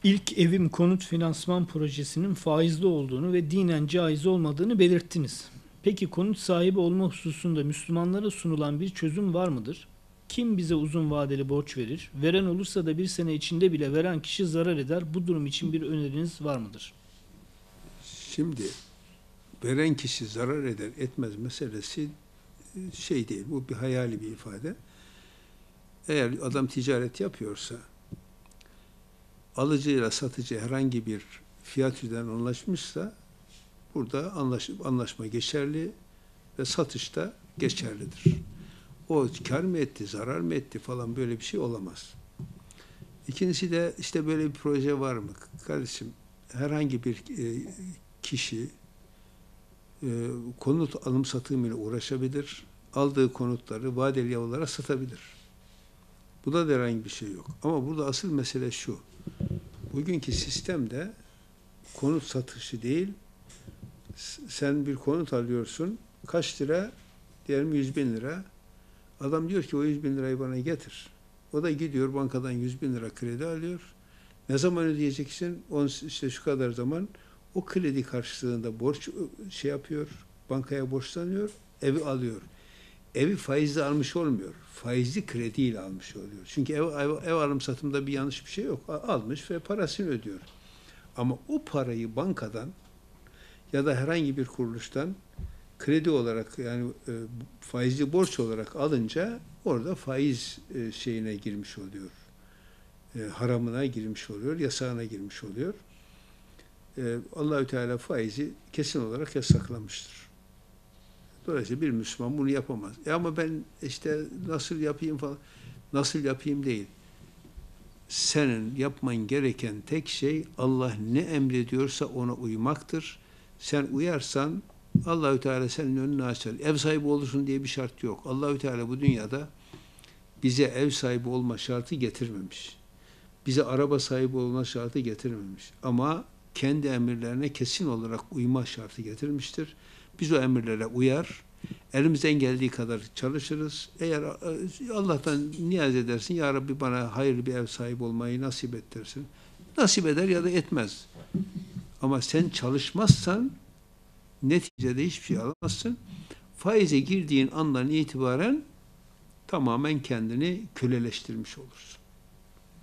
İlk evim konut finansman projesinin faizli olduğunu ve dinen caiz olmadığını belirttiniz. Peki konut sahibi olma hususunda Müslümanlara sunulan bir çözüm var mıdır? Kim bize uzun vadeli borç verir? Veren olursa da bir sene içinde bile veren kişi zarar eder. Bu durum için bir öneriniz var mıdır? Şimdi veren kişi zarar eder etmez meselesi şey değil. Bu bir hayali bir ifade. Eğer adam ticaret yapıyorsa alıcıyla satıcı herhangi bir fiyat üzerinden anlaşmışsa burada anlaşma geçerli ve satışta geçerlidir. O kar mı etti, zarar mı etti falan böyle bir şey olamaz. İkincisi de işte böyle bir proje var mı? Kardeşim herhangi bir kişi konut alım satım ile uğraşabilir. Aldığı konutları vadeli yollara satabilir. Bu da herhangi bir şey yok. Ama burada asıl mesele şu. Bugünkü sistemde konut satışı değil, sen bir konut alıyorsun, kaç lira? Diyelim 100 bin lira. Adam diyor ki o 100 bin lirayı bana getir. O da gidiyor bankadan 100 bin lira kredi alıyor. Ne zaman ödeyeceksin? İşte şu kadar zaman o kredi karşılığında borç şey yapıyor, bankaya borçlanıyor, evi alıyor. Evi faizle almış olmuyor. Faizli krediyle almış oluyor. Çünkü ev alım satımda bir yanlış bir şey yok. Almış ve parasını ödüyor. Ama o parayı bankadan ya da herhangi bir kuruluştan kredi olarak yani faizli borç olarak alınca orada faiz şeyine girmiş oluyor. Haramına girmiş oluyor, yasağına girmiş oluyor. Allahü Teala faizi kesin olarak yasaklamıştır. Dolayısıyla bir Müslüman bunu yapamaz. Ama ben işte nasıl yapayım falan, nasıl yapayım değil. Senin yapman gereken tek şey Allah ne emrediyorsa ona uymaktır. Sen uyarsan Allahü Teala senin önünü açar. Ev sahibi olursun diye bir şart yok. Allahü Teala bu dünyada bize ev sahibi olma şartı getirmemiş. Bize araba sahibi olma şartı getirmemiş. Ama kendi emirlerine kesin olarak uyma şartı getirmiştir. Biz o emirlere uyar, elimizden geldiği kadar çalışırız. Eğer Allah'tan niyaz edersin, Ya Rabbi bana hayırlı bir ev sahibi olmayı nasip et dersin. Nasip eder ya da etmez. Ama sen çalışmazsan neticede hiçbir şey alamazsın. Faize girdiğin andan itibaren tamamen kendini köleleştirmiş olursun.